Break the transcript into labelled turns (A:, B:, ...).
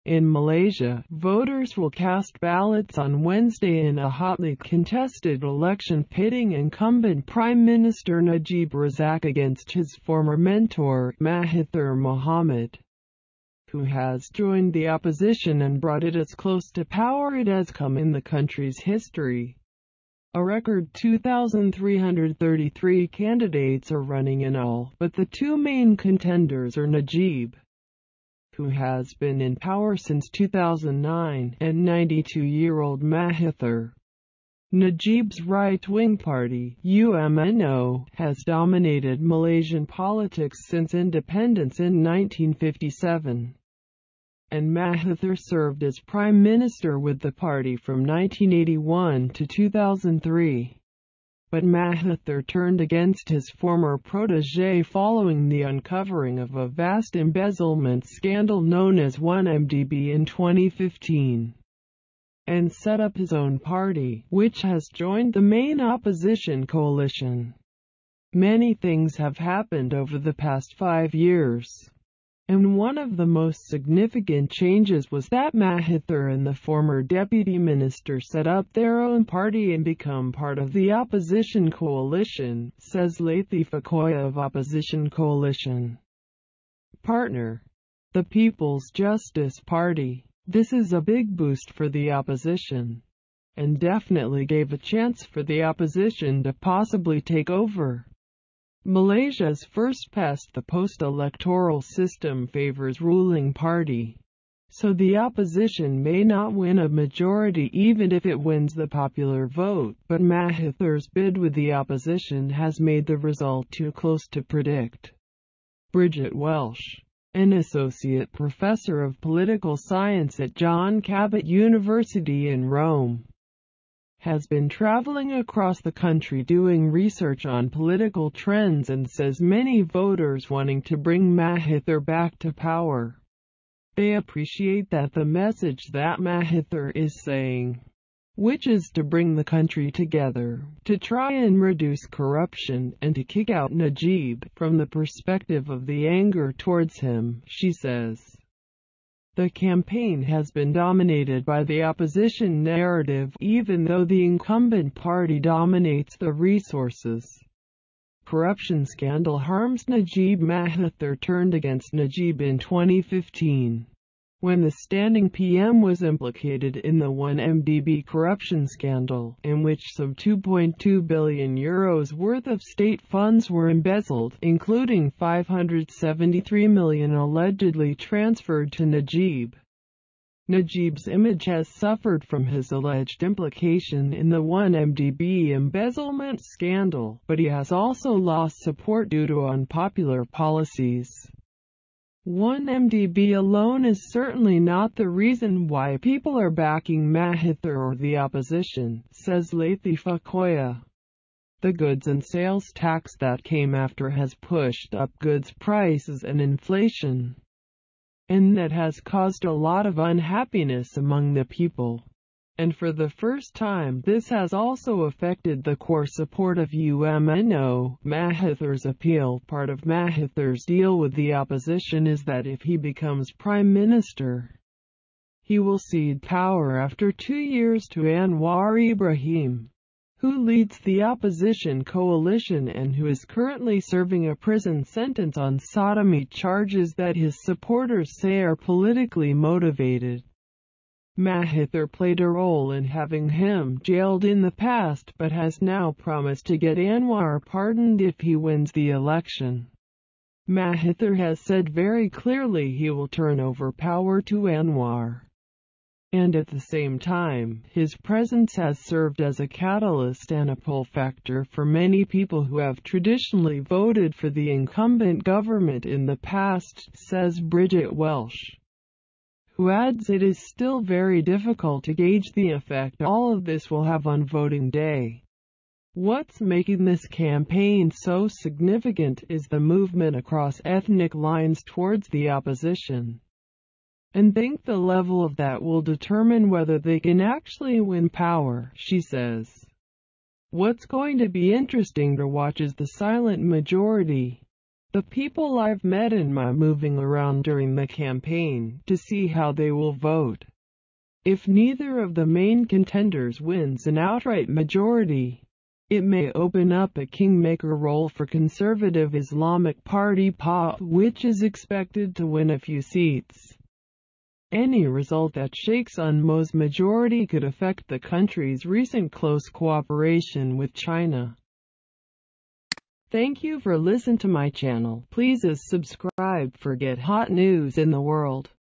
A: In Malaysia, voters will cast ballots on Wednesday in a hotly contested election pitting incumbent Prime Minister Najib Razak against his former mentor, Mahathir Mohamad, who has joined the opposition and brought it as close to power it has come in the country's history. A record 2,333 candidates are running in all, but the two main contenders are Najib, who has been in power since 2009, and 92-year-old Mahathir. Najib's right-wing party, UMNO, has dominated Malaysian politics since independence in 1957. And Mahathir served as prime minister with the party from 1981 to 2003. But Mahathir turned against his former protégé following the uncovering of a vast embezzlement scandal known as 1MDB in 2015, and set up his own party, which has joined the main opposition coalition. Many things have happened over the past 5 years, and one of the most significant changes was that Mahathir and the former deputy minister set up their own party and become part of the opposition coalition, says Lateef Akoya of Opposition Coalition Partner, the People's Justice Party. This is a big boost for the opposition, and definitely gave a chance for the opposition to possibly take over. Malaysia's first past the post-electoral system favors ruling party, so the opposition may not win a majority even if it wins the popular vote, but Mahathir's bid with the opposition has made the result too close to predict. Bridget Welsh, an associate professor of political science at John Cabot University in Rome, has been traveling across the country doing research on political trends and says many voters wanting to bring Mahathir back to power. They appreciate that the message that Mahathir is saying, which is to bring the country together, to try and reduce corruption, and to kick out Najib, from the perspective of the anger towards him, she says. The campaign has been dominated by the opposition narrative, even though the incumbent party dominates the resources. Corruption scandal harms Najib. Mahathir turned against Najib in 2015, when the standing PM was implicated in the 1MDB corruption scandal, in which some €2.2 billion worth of state funds were embezzled, including $573 million allegedly transferred to Najib. Najib's image has suffered from his alleged implication in the 1MDB embezzlement scandal, but he has also lost support due to unpopular policies. 1MDB alone is certainly not the reason why people are backing Mahathir or the opposition, says Lateef Akoya. The goods and sales tax that came after has pushed up goods prices and inflation, and that has caused a lot of unhappiness among the people. And for the first time this has also affected the core support of UMNO, Mahathir's appeal. Part of Mahathir's deal with the opposition is that if he becomes prime minister, he will cede power after 2 years to Anwar Ibrahim, who leads the opposition coalition and who is currently serving a prison sentence on sodomy charges that his supporters say are politically motivated. Mahathir played a role in having him jailed in the past but has now promised to get Anwar pardoned if he wins the election. Mahathir has said very clearly he will turn over power to Anwar. And at the same time, his presence has served as a catalyst and a pull factor for many people who have traditionally voted for the incumbent government in the past, says Bridget Welsh, who adds it is still very difficult to gauge the effect all of this will have on voting day. What's making this campaign so significant is the movement across ethnic lines towards the opposition, and think the level of that will determine whether they can actually win power, she says. What's going to be interesting to watch is the silent majority. The people I've met in my moving around during the campaign to see how they will vote. If neither of the main contenders wins an outright majority, it may open up a kingmaker role for Conservative Islamic Party PAP, which is expected to win a few seats. Any result that shakes UNMO's majority could affect the country's recent close cooperation with China. Thank you for listening to my channel. Please subscribe for get hot news in the world.